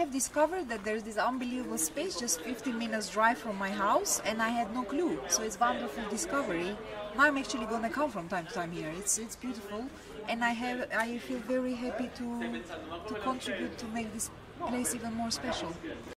have discovered that there's this unbelievable space just 15 minutes drive from my house, and I had no clue. So it's wonderful discovery. Now I'm actually gonna come from time to time here. It's beautiful, and I feel very happy to contribute to make this place even more special.